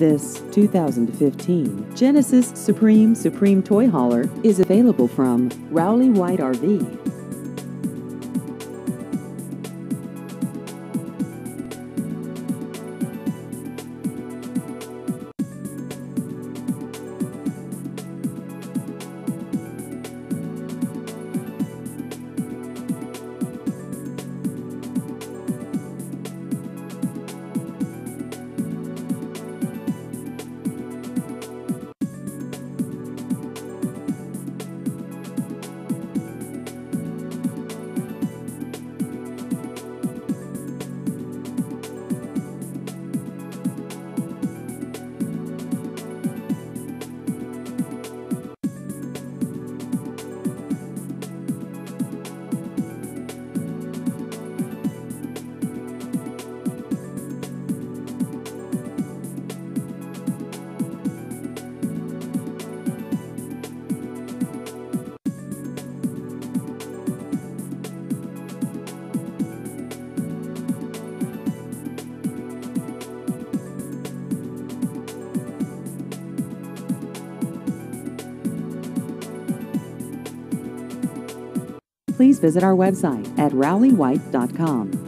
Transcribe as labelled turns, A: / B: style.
A: This 2015 Genesis Supreme Toy Hauler is available from Rowley White RV. Please visit our website at rowleywhite.com.